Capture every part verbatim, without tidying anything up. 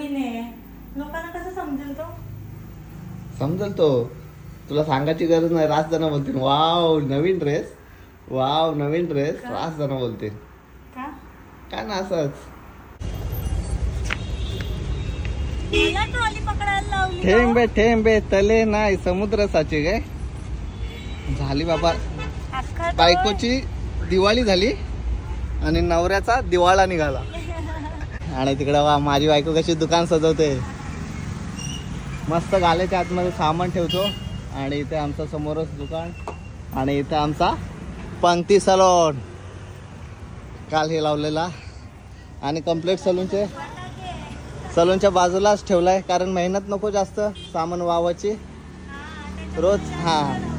नवीन आहे, लोकांना कसं समजेल तो? समजेल तो, तुला सांगायची गरज नाही. रास जण बोलतील वाव नवीन ड्रेस, वाव नवीन ड्रेस, रास जण बोलतील. का काय ना असंच. ट्रॉली पकडायला लावली. ठेंबे ठेंबे तले नाही समुद्र साचे काय झाली बाबा. बायकोची दिवाळी झाली आणि नवऱ्याचा दिवाळा निघाला. आणि तिकडे वा माझी बायको कशी दुकान सजवते. मस्त गाल्याच्या आतमध्ये सामान ठेवतो आणि इथे आमचं समोरच दुकान आणि इथे आमचा पंक्ती सलून काल हे लावलेला आणि कम्प्लीट सलूनचे सलूनच्या बाजूलाच ठेवलाय कारण मेहनत नको जास्त सामान वावाची रोज. हा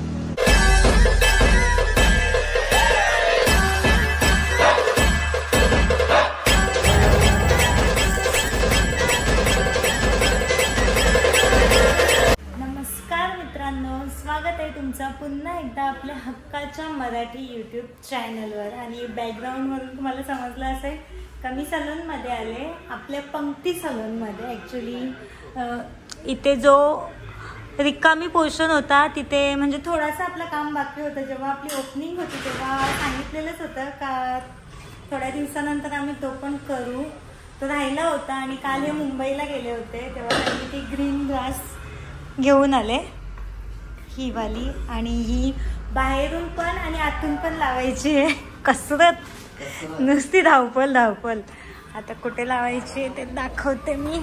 नमस्कार मित्रांनो, स्वागत आहे तुमचं पुन्हा एकदा आपल्या हक्काच्या मराठी यूट्यूब चॅनलवर. आणि बॅकग्राऊंडवरून तुम्हाला समजलं असेल का मी सलूनमध्ये आले, आपल्या पंक्ती सलूनमध्ये. ॲक्च्युली इथे जो रिकामी पोर्शन होता तिथे म्हणजे थोडासा आपलं काम बाकी होतं. जेव्हा आपली ओपनिंग होती तेव्हा सांगितलेलंच होतं का थोड्या दिवसानंतर आम्ही तो पण करू, तो राहिला होता. आणि काल हे मुंबईला गेले होते तेव्हा त्यांनी ती ग्रीन ग्रास घेऊन आले, ही वाली. आणि ही बाहेरून पण आणि आतून पण लावायची आहे. कसरत, नुसती धावपल धावपल. आता कुठे लावायची ते दाखवते मी.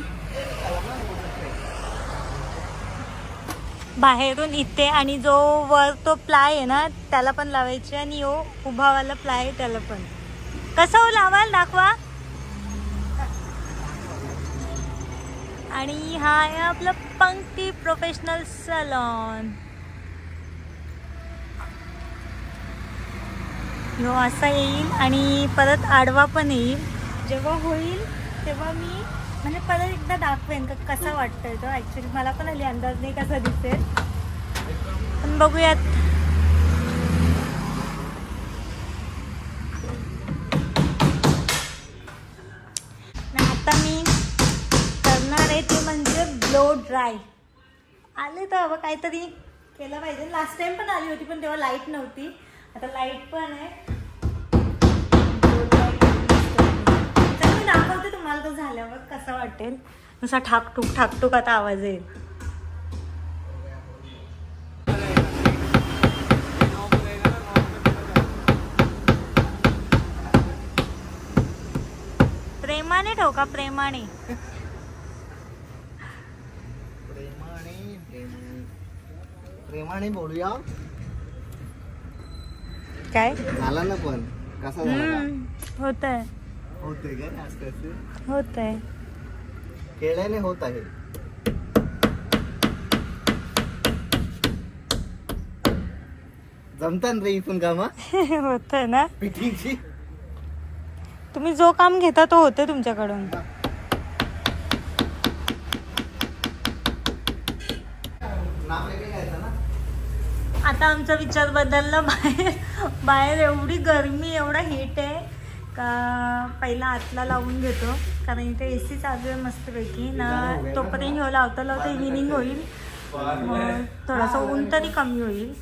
बाहेरून इथे आणि जो वर तो प्लाय आहे ना त्याला पण लावायची आणि यो उभावाला प्लाय आहे त्याला पण. कसं हो लावाल दाखवा. आणि हा आहे आपलं पंक्ती प्रोफेशनल सलून. ह्यो असा येईल आणि परत आडवा पण येईल. जेव्हा होईल तेव्हा मी म्हणजे परत एकदा दाखवेन का कसा वाटतोय तो. ॲक्च्युली मला पण हल्ली अंदाज नाही कसा दिसेल, पण बघूयात. आता मी करणार आहे ते म्हणजे ब्लो ड्राय. आले तर हवं काहीतरी केलं पाहिजे. लास्ट टाइम पण आली होती पण तेव्हा लाईट नव्हती, आता लाईट पण आहे. तर मी दाखवते तुम्हाला तो झाल्यावर कसं वाटेल. नुसता ठाकटूक ठाकटूक आता आवाज येईल. प्रेमाने ठेव का, प्रेमाने प्रेमाने बोलूया. काय झाला ना पण कसा झाला? होत आहे होते काय होत आहे केल्याने होत आहे. जमतान रे इथून कामा होत आहे ना. फिटिंगची तुम्ही जो काम घेता तो होते तुमच्याकडून. आता आमचा विचार बदलला. बाहेर बाहेर एवढी गरमी, एवढा हीट आहे का पहिला आतला लावून घेतो कारण इथे ए सी चालू आहे मस्तपैकी ना. तोपर्यंत ह्यो लावता लावता इव्हिनिंग होईल, मग थोडंसं ऊन तरी कमी होईल.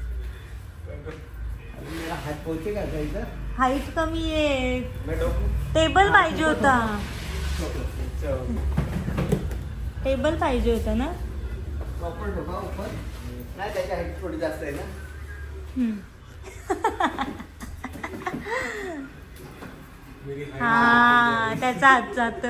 हाईट कमी आहे. टेबल पाहिजे होता, टेबल पाहिजे होता ना. नाही त्याची हाईट थोडी जास्त आहे ना. हा त्याचा हात जात.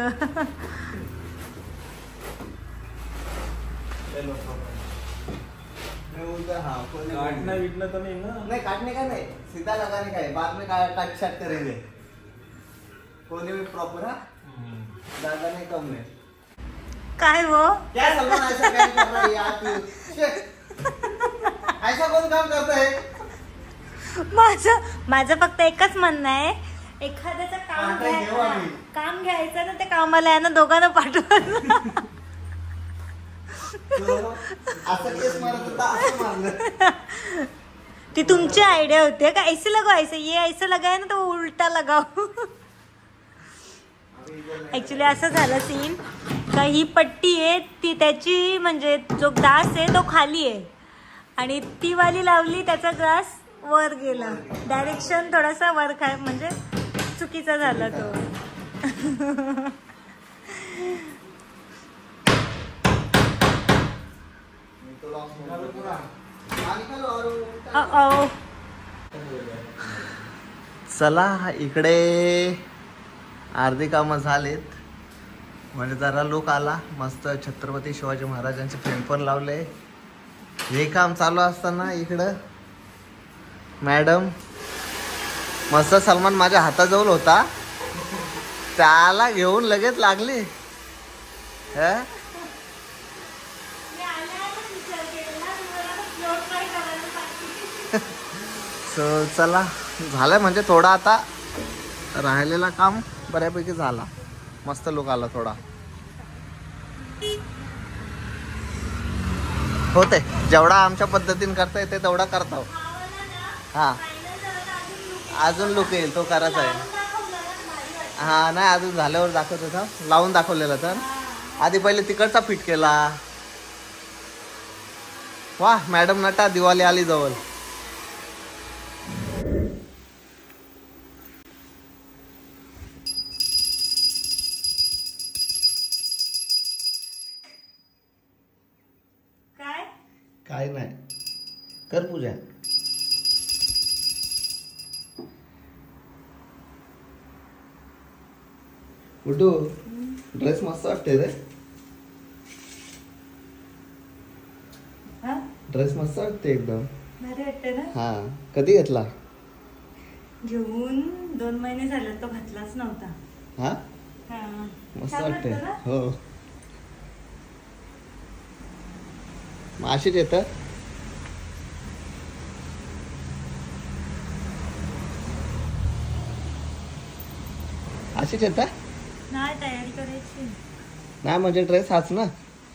काटना विटना तो नहीं ना. नहीं काटने का नहीं, सीधा लगाने का है. बाद में कट शट करेंगे. कोने में प्रॉपर. हाँ ज्यादा नहीं कम में. काय वो क्या सलमान ऐसा क्या कर रहा है यार तू? ऐसा कोण काम करता है? माझं माझं फक्त एकच म्हणणं आहे, एखाद्याचं काम घ्यायचं काम घ्यायचं ना ते कामाला आहे ना दोघांना पाठवायचं. ती तुमची आयडिया होती का ऐसे लगाओ, ऐसे ये ऐसे लगाय ना तो उलटा लगाओ. ऍक्च्युली असं झालं सीन का ही पट्टी आहे ती त्याची म्हणजे जो ग्लास आहे तो खाली आहे आणि ती वाली लावली त्याचा ग्लास वर गेला. डायरेक्शन थोडासा वर काय म्हणजे चुकीचा झाला तो. अ चला इकडे अर्धी कामं झालीत म्हणजे जरा लुक आला मस्त. छत्रपती शिवाजी महाराजांचे फ्रेम पण लावले. हे काम चालू असताना इकडं मॅडम मस्त सलमान माझ्या हाताजवळ होता त्याला घेऊन लगेच लागली. सो चला झालं म्हणजे थोडा आता राहिलेला काम बऱ्यापैकी झाला. मस्त लुक आला थोडा. होते जेवढा आमच्या पद्धतीने करता येते तेवढा करता. हा अजून लुक येईल तो करायचा आहे. हा नाही अजून झाल्यावर दाखवत होता लावून दाखवलेला तर आधी पहिले तिकडचा फिट केला. वा मॅडम नटा दिवाळी आली जवळ. काय काय नाही कर पूजा. उठू ड्रेस मस्त वाटते रे. ड्रेस मस्त वाटते एकदम भारी वाटते ना. हा कधी घेतला? घेऊन दोन महिने झाले तो घातलाच नव्हता. हा हा मस्त छान वाटते. वाटतं ना? हो मग अशीच येतं. अशीच येतं नाही तयारी करायची नाही म्हणजे ड्रेस हाच ना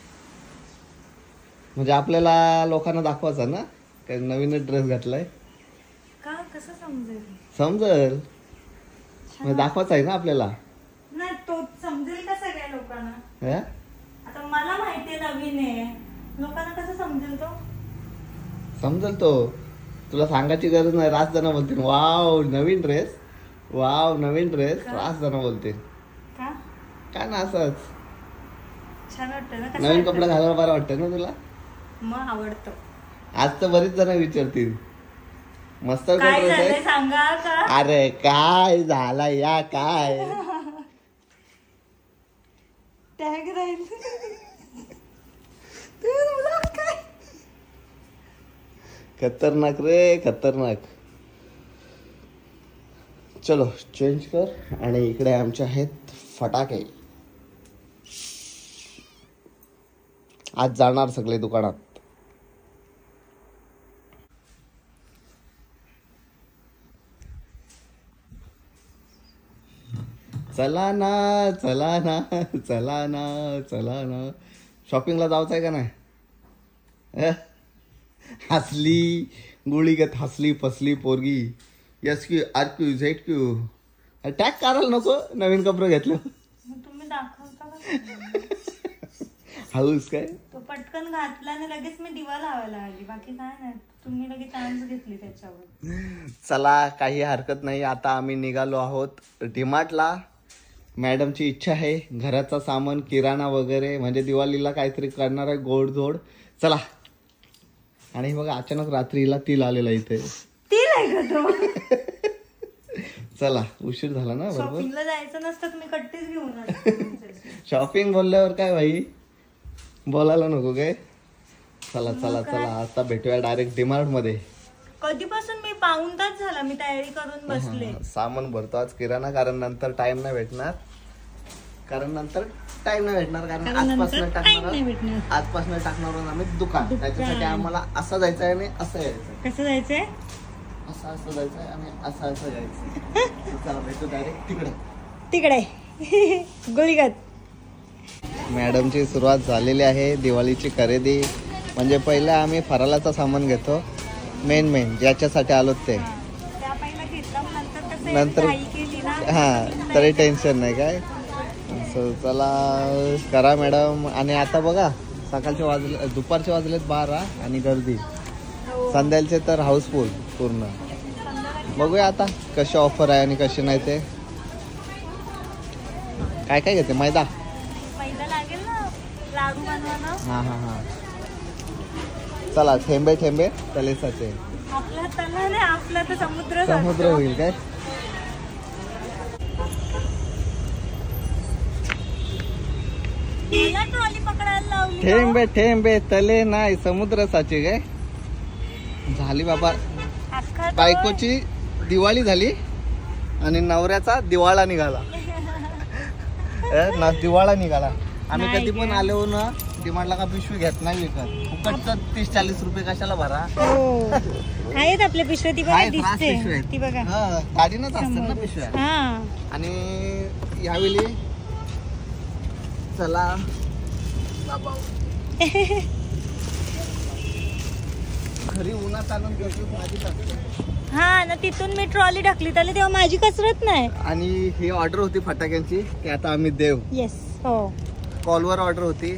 म्हणजे आपल्याला लोकांना दाखवायचा ना काही नवीनच ड्रेस घातलाय का कसं समजेल. समजेल म्हणजे दाखवायचा आहे ना आपल्याला. नाही तो समजेल का सगळ्या लोकांना. हे? आता मला माहितीये नवीन आहे लोकांना कसं समजेल तो. समजेल तो तुला सांगायची गरज नाही. रास जण बोलतील वाव नवीन ड्रेस वाव नवीन ड्रेस. रास जण बोलतील का काय ना असंच छान वाटतं ना. कसं नवीन वाटतं? कपडे घालायला बरं वाटतं ना तुला. मग आवडतं. आज तर बरीच जण विचारतील मस्त काय ड्रेस झालंय आहे. सांगा का. अरे काय झाला या काय टॅग राहील खतरनाक रे खतरनाक. चलो चेंज कर. आणि इकडे आमचे आहेत फटाके. आज जाणार सगळे दुकानात. चला ना चला ना चला ना चला ना शॉपिंगला जायचं आहे का नाही. अं? हसली गुळीगत हसली फसली पोरगी. Yes Q R Q Z Q tag करायला नको नवीन कपडे घेतलं. तुम्ही दाखवता का हाऊस काय तो पटकन घातला आणि लगेच मी दिवा लावायला आली. बाकी काय नाही तुम्ही लगेच चान्स घेतली त्याच्यावर. चला काही हरकत नाही. आता आम्ही निघालो आहोत डीमार्टला. मॅडमची इच्छा आहे घराचा सामान किराणा वगैरे म्हणजे दिवाळीला काहीतरी करणार आहे गोडधोड. चला. आणि बघा अचानक रात्रीला तिल आलेला इथे. तिल आहे का तो. चला उशीर झाला ना बरोबर. शॉपिंगला जायचं नसतं मी कट्टीच घेऊन शॉपिंग बोलल्यावर काय भाई बोलायला नको काय. चला चला चला आता भेटूया डायरेक्ट डीमार्ट मध्ये. कधीपासून मी पाऊण तास झाला मी तयारी करून बसले. सामान भरतो आज किराणा कारण नंतर टाइम नाही भेटणार. कारण नंतर टाइम नाही भेटणार कारण आजपासून टाकणार आजपासून टाकणार आहोत आम्ही दुकान. त्याच्यासाठी आम्हाला असं जायचं आहे आणि असं यायचं. कसं जायचंय असं असं जायचंय आणि असं असं जायचं. चला भेटू डायरेक्ट तिकडे तिकडे गुळीगत. मॅडमची सुरुवात झालेली आहे दिवाळीची खरेदी. म्हणजे पहिलं आम्ही फराळाचं सामान घेतो मेन मेन ज्याच्यासाठी आलो ते. नंतर हा तरी टेन्शन नाही काय. सो चला करा मॅडम. आणि आता बघा सकाळचे वाजले दुपारचे वाजलेत बारा आणि गर्दी संध्याचे तर हाऊसफुल पूर्ण. बघूया आता कशी ऑफर आहे आणि कशी नाही ते. काय काय घेते मैदा मैदा लागेल ना लाडू बनवायला. हां हां हां चला थेंबे थेंबे तलेसाचे. आपला तला नाही आपला तर समुद्र समुद्र होईल काय. मला ट्रॉली पकडायला लावली. थेंबे थेंबे तले नाही समुद्र साचे काय. झाली बाबा अख्खा बायकोची दिवाळी झाली आणि नवऱ्याचा दिवाळा निघाला. ए, ना दिवाळा निघाला. आम्ही नाही कधी पण गे. आलो ना डिमांडला का पिशवी घेत नाही विकत. फुकटचं तीस चाळीस रुपये कशाला भरा. हो आहेत आपल्या पिशव्या ती बघा आहेत, रास पिशव्या दिसते आहेत. ती बघा. हा, गाडीनंच असतात ना पिशव्या. हा आणि यावेळी चला घरी उन्हात आणून कसरत माझीच असते. हा ना तिथून मी ट्रॉली टाकली त्याला तेव्हा माझी कसरत नाही. आणि ही ऑर्डर होती फटाक्यांची की आता आम्ही देव. येस हो कॉलवर ऑर्डर होती.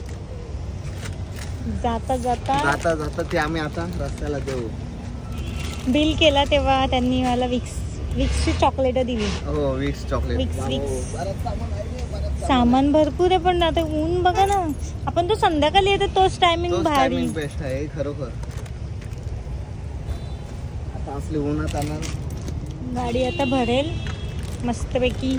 जाता जाता जाता जाता ते आम्ही आता रस्त्याला देऊ. बिल केला तेव्हा त्यांनी मला विक्स विक्सची चॉकलेट दिली. हो Vicks chocolate. Vicks, wow, Vicks. बरंच सामान आहे, बरंच सामान. सामान भरपूर आहे पण आता ऊन बघा ना. आपण तो संध्याकाळी येतो तोच टायमिंग तोच भारी. timing बेस्ट आहे खरोखर. आता असली उन्हात आणणार. गाडी आता भरेल मस्तपैकी.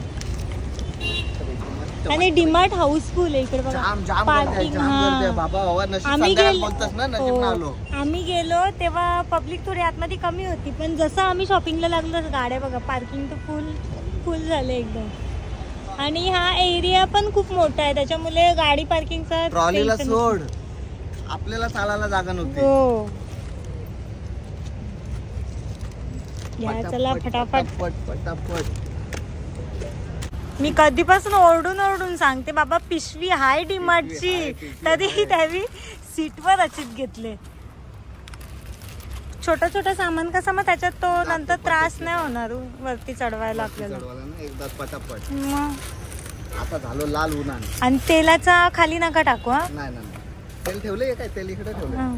आणि डीमार्ट हाऊसफुल आहे इकडे बघा. जाम जाम पार्किंग गर्दी आहे, जाम गर्दी आहे. हा बाबा बाबा नशीब आम्ही संध्याकाळी गेलो बोलतोस ना नशीब ना आलो. हो. आम्ही गेलो तेव्हा पब्लिक थोडी आतमध्ये कमी होती पण जसं आम्ही शॉपिंगला लागलो तसं गाड्या बघा पार्किंग तर फुल फुल झाले एकदम. आणि हा एरिया पण खूप मोठा आहे त्याच्यामुळे गाडी पार्किंगचा ट्रॉलीला tension सोड आपल्याला चालायला जागा नव्हती. हो या चला फटाफट. पटापट पटापट. मी कधीपासून ओरडून ओरडून सांगते बाबा पिशवी हाय डीमार्टची पिशवी आहे, पिशवी तरी आहे. त्यावेळी सीटवर अचित घेतले. छोटा छोटा सामान कसा मग त्याच्यात तो नंतर त्रास नाही होणार वरती चढवायला आपल्याला. चढवायला ना एकदा पटापट. मग आता झालो लाल उन्हान. आणि तेलाचा खाली नका टाकू हा. नाही नाही नाही. तेल ठेवले काय तेल इकडे ठेवले. हा.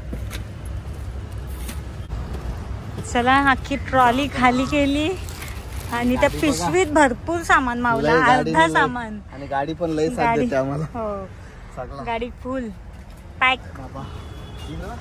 चला अख्खी ट्रॉली खाली केली आणि त्या गाडी बघा. पिशवीत भरपूर सामान मावला. लय गाडी अर्धा लय- सामान. आणि गाडी पण लय साथ गाडी देते आम्हाला. हो सगळा गाडी फुल पॅक. बाबा ही ना,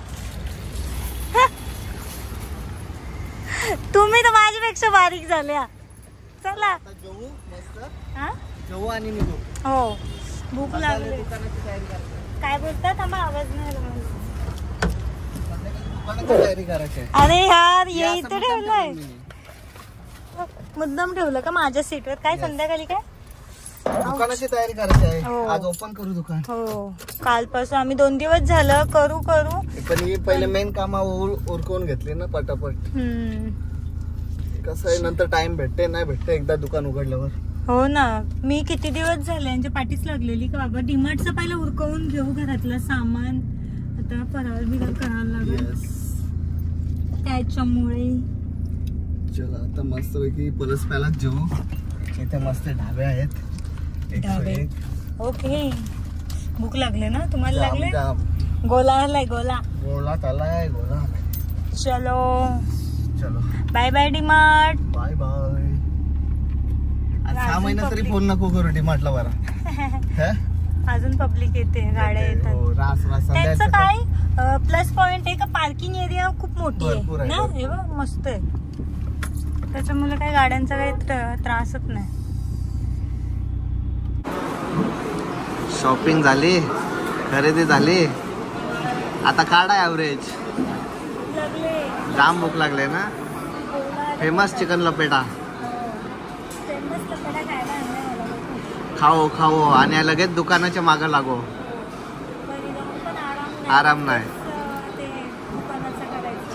तुम्ही तर माझ्यापेक्षा बारीक झाल्या. चला आता जेवू मस्त. हा जेवू आणि निघू. हो भूक मसाले लागली. दुकानाची तयारी करायची. काय बोलतात आम्हाला आवाज नाही आला मला. दुकानाची तयारी करायची आहे. अरे यार हे ये असं इथे मुद्दाम ठेवलंय. ठेवलं मी. मुद्दाम ठेवलं का माझ्या सीटवर. काय Yes. संध्याकाळी काय दुकानाची तयारी करायची आहे. हो. आज ओपन करू दुकान. हो कालपासून आम्ही दोन दिवस झालं करू करू. पण ही पहिले मेन कामा उरकवून घेतली ना पटापट. हम्म कसं आहे नंतर टाइम भेटते नाही भेटते एकदा दुकान उघडल्यावर. हो ना मी किती दिवस झाले यांच्या पाठीच लागलेली का बाबा डीमार्टचं पहिलं उरकवून घेऊ घरातलं सामान. आता फराळ बिराळ करायला लागेल Yes. त्याच्यामुळे. चला आता मस्त पैकी परस प्यालाच जेवू. इथे मस्त ढाबे आहेत. एक ढाबे. से एक. ओके भूक लागले ना तुम्हाला जाम लागले. जाम. गोला आलाय गोला. गोला आलाय गोला आलाय. चलो चलो bye bye DMart. Bye bye. आज सहा अजून महिना तरी public. फोन नको करू डिमार्टला बरा. हे? अजून पब्लिक येते गाड्या येतात. हो, रास रास त्यांचं संध्याकाळचं काय प्लस पॉइंट आहे का पार्किंग एरिया खूप मोठी भरपूर आहे आहे, ना. भरपूर. हे बघ मस्त आहे त्याच्यामुळे काही गाड्यांचा काही त्र- त्रासच नाही. शॉपिंग झाली खरेदी झाली. आता काढा ॲव्हरेज. लागले जाम भूक लागले ना. फेमस चिकन लपेटा फेमस कपडा खायला आणलाय मला. खाओ खाओ आणि लगेच दुकानाच्या मागं लागो. घरी जाऊन पण आराम नाही. आराम नाही. तेच, ते दुकानाचं करायचं.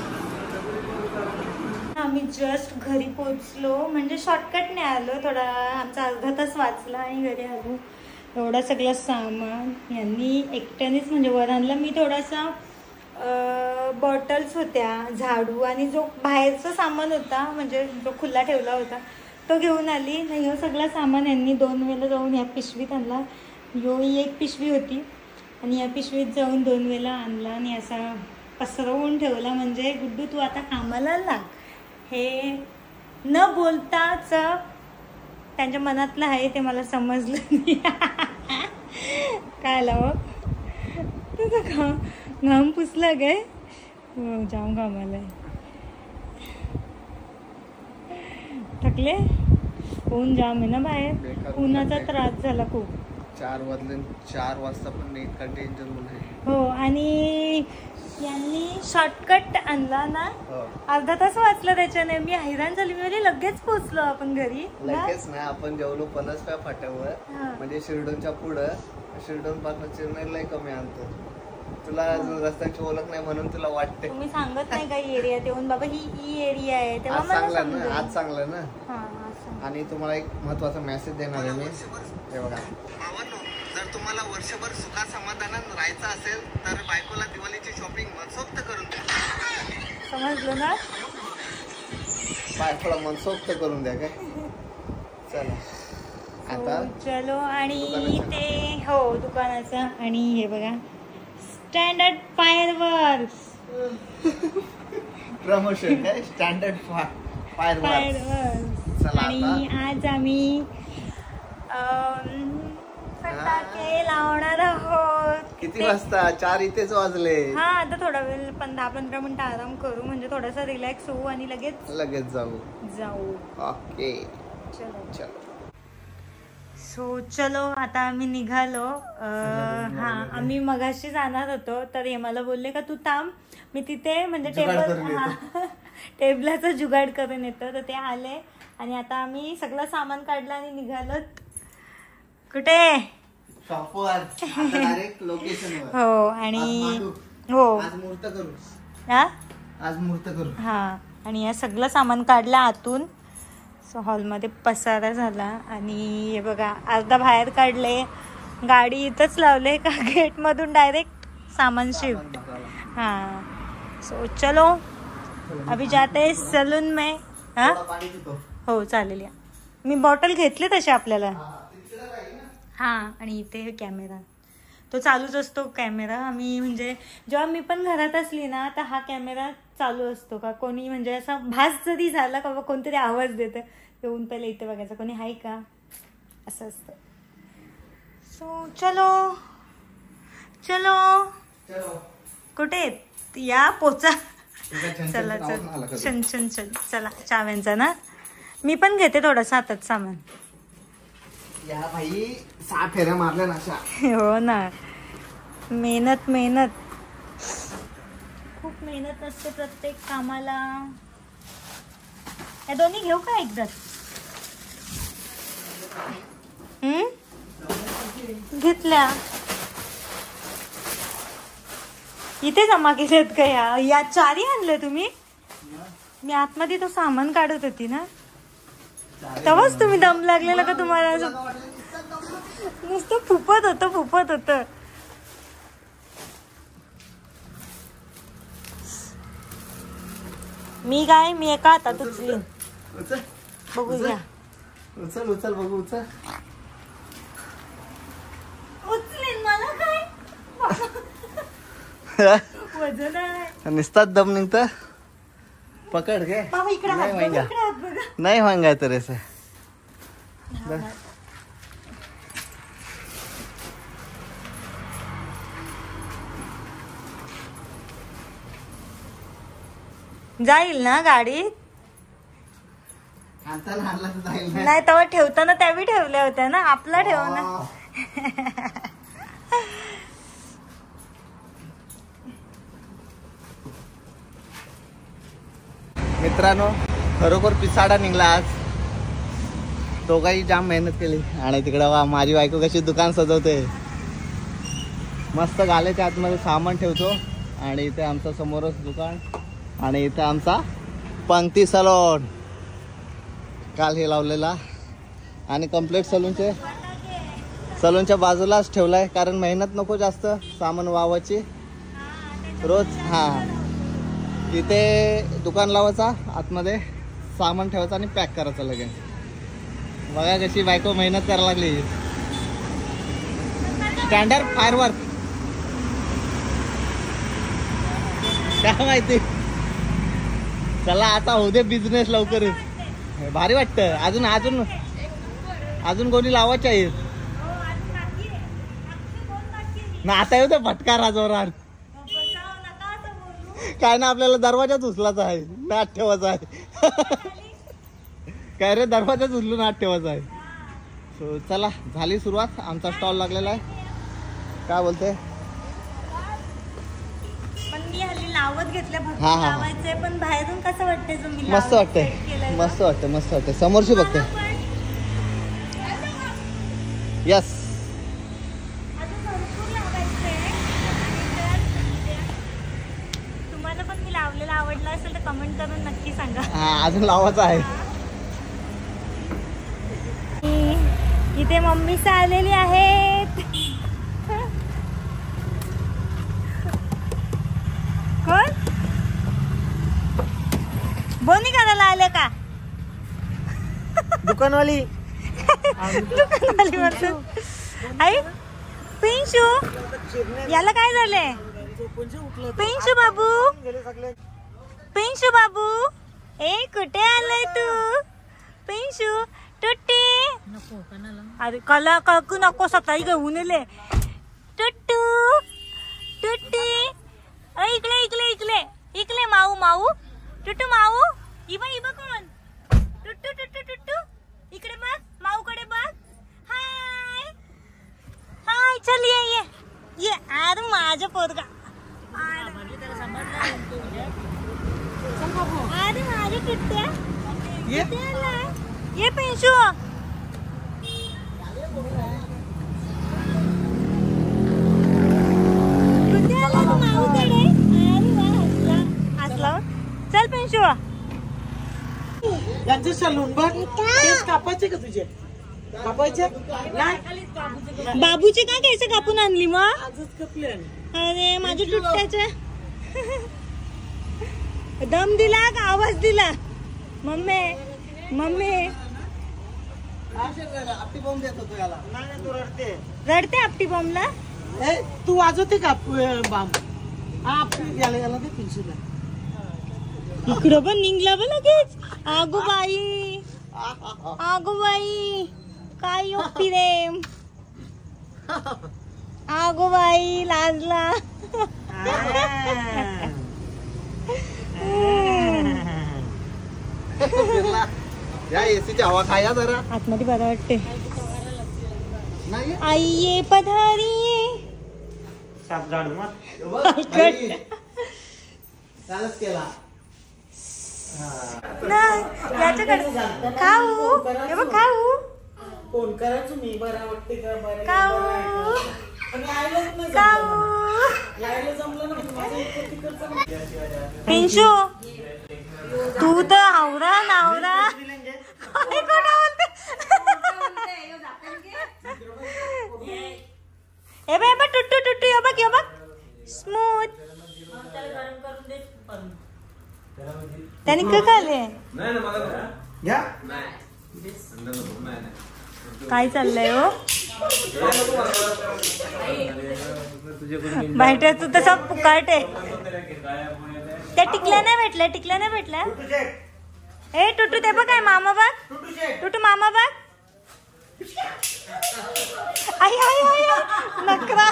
आम्ही जस्ट घरी पोहोचलो म्हणजे शॉर्टकटने आलो. थोडा आमचा अर्धा तास वाचला आणि घरी आलो. एवढा सगळं सामान यांनी एकट्यानेच म्हणजे वर आणलं. मी थोडासा बॉटल्स होत्या झाडू आणि जो बाहेरचा सामान होता म्हणजे जो खुला ठेवला होता तो घेऊन आली नाही. ह्यो सगळं सामान यांनी दोन वेळेला जाऊन ह्या पिशवीत आणला. ह्यो ही एक पिशवी होती आणि या पिशवीत जाऊन दोन वेळेला आणला आणि असा पसरवून ठेवला. म्हणजे गुड्डू तू आता कामाला लाग. हे न बोलताच त्यांच्या मनातलं आहे ते मला समजलं नाही. काय लाव तुझं का घाम पुसला काय? हो जाम कामाला आहे. थकले? ऊन जाम आहे ना बाहेर. उन्हाचा त्रास झाला खूप. चार वाजले चार वाजता पण इतका डेंजर ऊन आहे. हो आणि यांनी शॉर्टकट आणला ना. हो. अर्धा तास वाचला त्याच्याने. मी हैराण झाली. मी बोलली लगेच पोहोचलो आपण घरी. लगेच नाही आपण जेवलो पनसप्या फाट्यावर. म्हणजे शिरडोनच्या पुढं. शिरडोन पासून चिरनेर लय कमी आणतो. तुला रस्त्याची ओळख नाही म्हणून तुला वाटते. तुम्ही सांगत नाही काही एरिया येऊन बाबा ही ही एरिया आहे तेव्हा आज मला चांगलं ना. समजेल. आज चांगलं ना. हा असं. आणि तुम्हाला एक महत्वाचा मेसेज देणार आहे मी. हे बघा, जर तुम्हाला वर्षभर सुखा समाधानात राहायचं असेल तर बायकोला दिवाळीची शॉपिंग मनसोक्त करून द्या. समजलं ना. बायकोला मनसोक्त करून द्या काय. चला आता चलो. आणि ते हो दुकानाचं. आणि हे बघा स्टँडर्ड फायरवर्क्स. प्रमोशन काय स्टँडर्ड फायरवर्क्स. आणि आज आम्ही फटाके लावणार आहोत. किती वाजता? चार इथेच वाजले. हा आता थोडा वेळ पण दहा पंधरा मिनिटं आराम करू म्हणजे थोडासा रिलॅक्स होऊ आणि लगेच लगेच जाऊ जाऊ ओके. चलो चलो सो चलो आता आम्ही निघालो. हा आम्ही मगाशी जाणार होतो तर हे मला बोलले का तू थांब मी तिथे म्हणजे टेबल हा टेबलाचा जुगाड करून येतो. तर ते आले आणि आता आम्ही सगळं सामान काढलं आणि निघालो. कुठे? शॉपवर डायरेक्ट लोकेशनवर. हो आणि हो आज मुहूर्त करू. हा आज मुहूर्त करू. हा आणि या सगळं सामान काढलं आतून. सो हॉलमध्ये पसारा झाला आणि हे बघा अर्धा बाहेर काढले. गाडी इथंच लावले का गेटमधून डायरेक्ट सामान शिफ्ट. हाँ सो चलो अभी जाते सलून में. हा हो चालेल. या मी बॉटल घेतली तशी आपल्याला. हा आणि इथे कॅमेरा तो चालूच असतो कॅमेरा. आम्ही म्हणजे जेव्हा मी पण घरात असली ना तर हा कॅमेरा चालू असतो का कोणी म्हणजे असा भास जरी झाला का कोणतरी आवाज देतं येऊन पहिले इथे बघायचं कोणी आहे का असं असतं. सो चलो चलो कुठे या पोचा. चला चल छन छन छन चला चाव्यांचा ना. मी पण घेते थोडंसं हातात सामान. या भाई सहा फेऱ्या मारल्या ना. हो ना. मेहनत मेहनत खूप मेहनत असते प्रत्येक कामाला. या दोन्ही घेऊ का एकदाच? हम्म घेतल्या इथे जमा केलेत का? या या चारी आणले तुम्ही? मी आतमध्ये तो सामान काढत होती ना तेव्हाच तुम्ही दम लागलेला का तुम्हाला? नुसतं फुपत होतं फुपत होतं. मी काय मी एका हातात उचलीन. बघू घ्या. उचल उचल बघू उचल. उचलीन मला काय वजन आहे. निस्तात दम निघत. पकड घे. बाबा इकडे हात बघा, इकडे हात बघा. नाही होंगा तेरे से. जाईल ना गाडीत? नाही तेव्हा ठेवताना त्यावेळी ठेवल्या होत्या ना. आपला ठेव ना. मित्रांनो खरोखर पिसाडा निघला आज. दोघाही जाम मेहनत केली. आणि तिकडे वा माझी बायको कशी दुकान सजवते. मस्त गाल्याच्या आतमध्ये सामान ठेवतो. आणि इथे आमचं समोरच दुकान. आणि इथे आमचा पंक्ती सलून काल हे लावलेला. आणि कम्प्लीट सलूनचे सलूनच्या बाजूलाच ठेवलाय कारण मेहनत नको जास्त सामान वावायची रोज. हां इथे दुकान लावायचा आतमध्ये सामान ठेवायचं आणि पॅक करायचं लगेच. बघा कशी बायको मेहनत करायला लागली. स्टँडर्ड फायरवर्क काय माहिती. चला आता होऊ दे बिझनेस लवकरच. भारी वाटतं. अजून अजून अजून कोणी लावायचे आहेत ना. आता येऊ दे फटका राजवरार. काय ना आपल्याला दरवाजाच उचलाचा आहे ना आत ठेवायचा आहे. काय रे दरवाजाच उचलून आत ठेवायचा आहे. सो चला झाली सुरुवात. आमचा स्टॉल लागलेला आहे. काय बोलते. पण मी हल्ली लावत घेतल्या हा, भरपूर हा, हा. लावायचंय. पण बाहेरून कसं वाटतंय तुम्ही मस्त वाटतंय. मस्त वाटतं मस्त वाटतं. समोरची बघते. यस तुम्हाला पण मी लावलेला आवडला असेल तर कमेंट करून नक्की सांगा. हा अजून लावायचं आहे. इथे मम्मी आलेली आहेत. कोण बोनी करायला आले का. दुकानवाली दुकानवाली म्हणतो. आई पिंशू याला काय झालंय. पिंशू बाबू पिंशू बाबू ए कुठे आलाय तू. पिंशू टुट्टी अरे कला काकू नको सकाळी घेऊन येले. टुट्टू टुट्टी इकडे इकडे इकडे इकडे माऊ माऊ टुट्टू माऊ. इबा इबा कोण. टुट्टू टुट्टू टुट्टू इकडे बघ माऊकडे बघ. हाय हाय चल ये ये ये. अरे माझं पोरगा. अरे माझ्या टुट्ट्या ये पिंशू. कुठे आला तू माऊकडे. अरे वा हसला हसला. चल पिंशू. यांचं सलून बघ. केस कापायचे का तुझे. कापायचे नाही. बाबूचे का केस कापून आणली मग. आजच कपले. अरे माझ्या टुट्ट्याचे दम दिला का आवाज दिला. मम्मी मम्मी आपटी बॉम्ब देत होतो याला. नाही तू रडते. रडते आपटी बॉम्बला. ए तू वाजवते का बाम. हा याला याला ते पिंशूला. इकडं पण निघला बा लगेच. आगो बाई आगो बाई काय यो प्रेम. आगो बाई लाजला. या एसीची हवा खाया जरा. आतमध्ये बरं वाटते. नाही आई ये पधारी साप झाडू मग. चालच केला. याच्याकडे खाऊ हे बघ खाऊ फोन करायचं मी. बरं वाटते का. बरं खाऊ खाऊ. यायला जमलं ना माझं इकडे तिकडचं. पिंशू तू तर हावरा नावरा. काय कोणा बोलते. हे बघ बघ टुट्टू टुट्टू हे बघ हे बघ स्मूथ. त्याने काय खाल्ले. काय चाललंय हो. बाहेरचं तसं फुकाट आहे. त्या टिकल्या नाही भेटल्या टिकल्या नाही भेटल्या. ए टुटू ते बघ काय मामा बघ. टुटू मामा बघ. आई आई आई नकरा.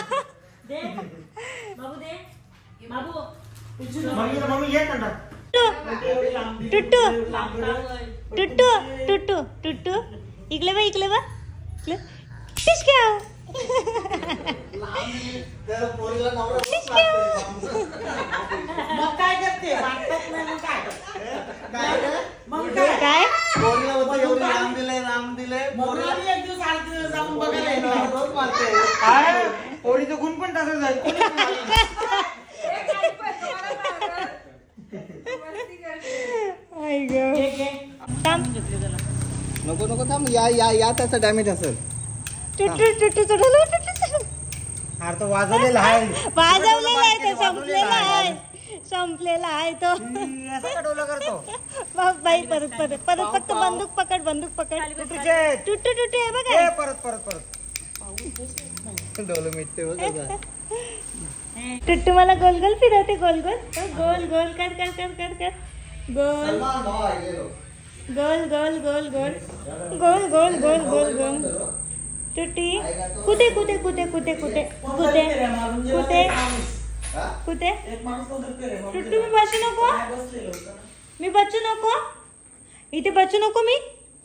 टुट्टू टुट्टू टुट्टू टुट्टू इकडे बघ इकडे बघ. टिचक्या मग काय करते. मागतात नाही मग काय. मग काय. काय पोरीला होतं एवढी राम दिले राम दिले. मोरला बी एक दिवस आठ दिवस जाऊन बघायला येणार. रोज मारते. काय पोरीचं गुण पण तसंच आहे. आई गं. नको नको थांब. या या या त्याचा डॅमेज असेल. टुट्टू टुट्टू चढवलं टुट्टू चढवलं. अरे तो वाजवलेला आहे. वाजवलेला आहे ते संपलेला आहे. संपलेला आहे तो. असं डोला करतो. बाप बाई परत परत परत फक्त बंदूक पकड बंदूक पकड. तुझे टुट्टू टुट्टू आहे ए, बघा. परत परत परत डोलं मिटते बघ आता. टुट्टू मला गोल गोल फिरवते गोल गोल गोल गोल कर कर कर कर कर गोल सलमान भाव ऐकलेलो. गोल गोल गोल गोल गोल गोल गोल गोल गोल. टुट्टी कुठे कुठे कुठे कुठे कुठे कुठे कुठे हा? कुठे टुट्टू मी बसू नको मी बचू नको इथे बचू नको मी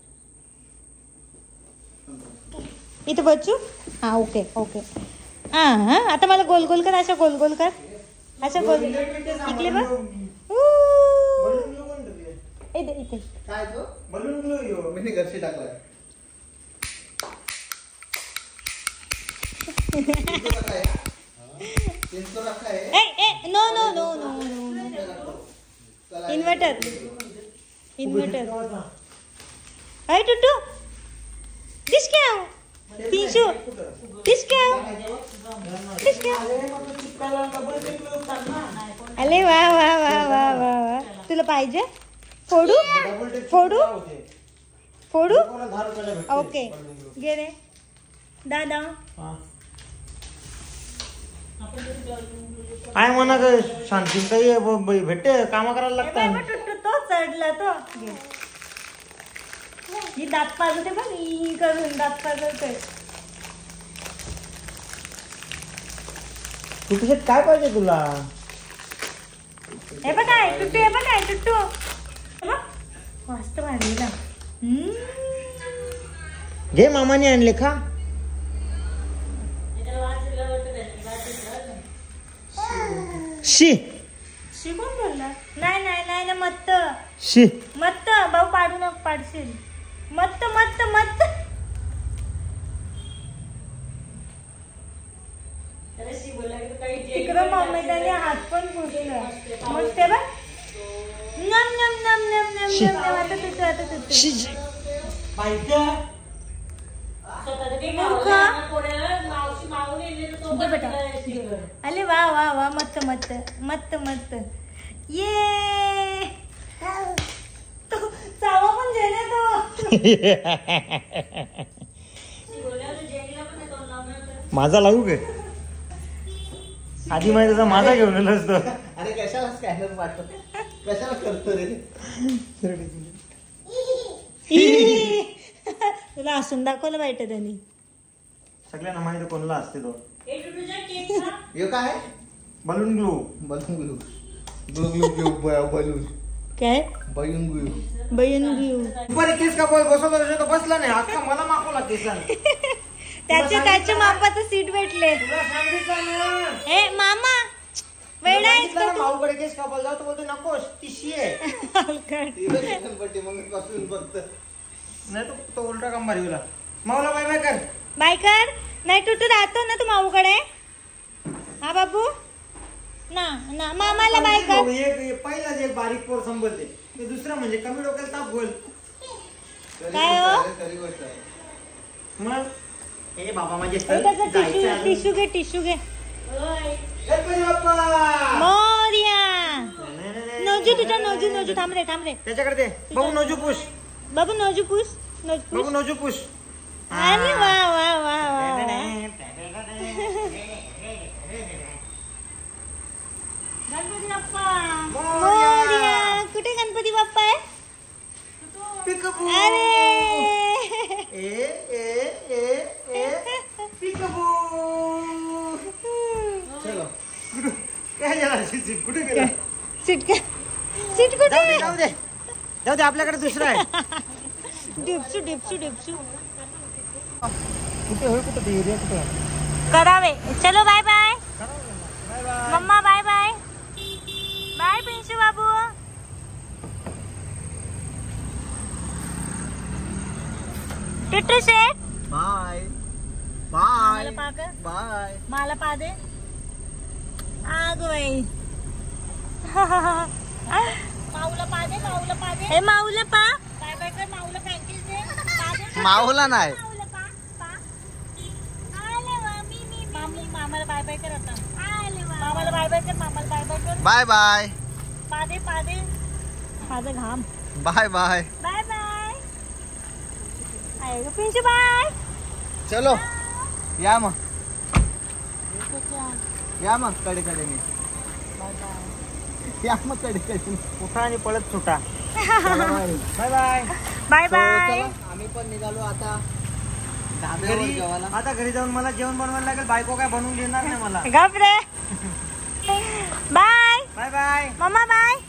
इथे बचू. हा ओके ओके. हा हा आता मला गोल गोल कर अशा गोल गोल कर अशा गोल इकडे बघ. इथे इथे काय तो बलून ग्लू यो. मी घरशी टाकलाय. ए ए no no no no no inverter inverter. Hi टुट्टू दिस क्या तीनशो दिस क्या दिस क्या. अरे वा वा वा वा वा वा. तुला पाहिजे फोडू फोडू फोडू. ओके घे रे दादा. काय म्हणा ग शांती काही ब- भेटते काम करायला लागतात. टुट्टू तो चढला तो घे. ही दात पाजवते पण ही करून दात पाजवते. तू तुझ्यात काय पाहिजे तुला. हे बघ काय टुट्टू हे बघ काय टुट्टू हे बघ. मस्त भारी ना. हम्म. घे मामाने आणले खा. शी शी कोण बोलला. नाही नाही नाही ना मत्त शी मत्त भाऊ पाडू नको पाडशील. मत्त मत्त मत्त. तिकडं मम्मी त्याने हात पण पुसला मग ते बघ. नम नम नम नम नम नम नम. आता तुझं आता तुझं शी घे बेटा. अरे वा वा वा मस्त मस्त मस्त मस्त. ये तो चावा पण जेने तो. माझा लावू गे आधी माहिती माझा घेऊन आलो असतो. अरे कशाला स्कॅनर पाठव कशाला करतो रे. तुला हसून दाखवलं पाहिजे त्यांनी. सगळ्यांना माहिती कोणला असते तो. यो काय balloon glue balloon glue glue glue glue balloon काय बलून ग्लू. बहीण घेऊ दुपारी केस कापायला बसवत होतो तो बसला नाही. अख्खा मला मागवला केसाने. त्याच्या त्याच्या मापाचं सीट भेटले. तुला सांगितलं ना. ए मामा वेडा आहेस सांगितलं का ना, तू? भाऊकडे केस कापायला जाऊ तो बोलतो नकोस तिशी आहे. पट्टी मग पासून फक्त नाही तो तो उलटा काम मारी तुला. माऊला बाय बाय कर. बाय कर. नाही टुटू राहतो ना तू माऊकडे. हा बाबू ना ना मामाला बाय कर. एक एक पहिलाच एक बारीक पोर संभलते. ते दुसरं म्हणजे कमी डोक्याला ताप बोल. काय हो? खरी गोष्ट आहे. मग हे बाबा माझे टिश्यू जायचं टिश्यू घे टिश्यू घे. गणपती बाप्पा. मोरया. नोजू तुझ्या नोजू नोजू थांब रे थांब रे. त्याच्याकडे दे. बघू नोजू पुश. बाबू नोजू पुस नोजू बघू पुस. नोजू पुश. अरे वा वा वा वा. गणपती बाप्पा मोरया. कुठे गणपती बाप्पा आहे. पिकअप. अरे ए ए ए ए पिकअप. चलो काय झालं सीट कुठे गेला. सीट का सीट जाऊ दे कुठे. जाऊ दे जाऊ दे आपल्याकडे दुसरं आहे. डिप्सू डिप्सू डिप्सू कुठे होय कुठे एरिया कुठे. करावे. चलो bye bye mama. Bye bye bye पिंशू बाबू. टिट्टू शेठ बाय मला बाय पा ग. बाय. मला पा दे. आग बाई. माऊला पा दे माऊला पा दे. हे माऊला पा. बाय बाय कर माऊला पॅकेज दे. पा दे. माऊला नाही माऊला पा पा. आले वा मी मी मी मामाला बाय बाय कर आता. आले वा मामाला बाय बाय कर, मामाला बाय बाय कर. बाय बाय पादे पादे माझा घाम. Bye bye bye bye. आहे का पिंचू बाय. चलो या मग या मग कडे कडे या मग कडे कडे उठा आणि पळत सुटा. Bye bye bye bye. आम्ही पण निघालो आता घरी. आता घरी जाऊन मला जेवण बनवायला लागेल. बायको काय बनवून देणार नाही मला. गप रे. Bye bye bye mama bye.